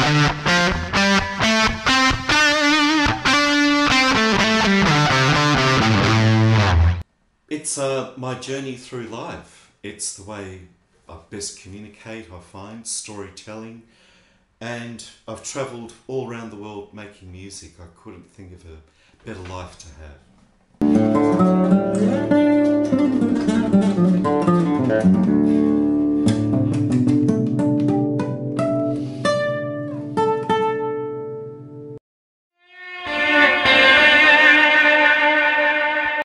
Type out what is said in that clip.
It's my journey through life. It's the way I best communicate, I find, storytelling. And I've travelled all around the world making music. I couldn't think of a better life to have.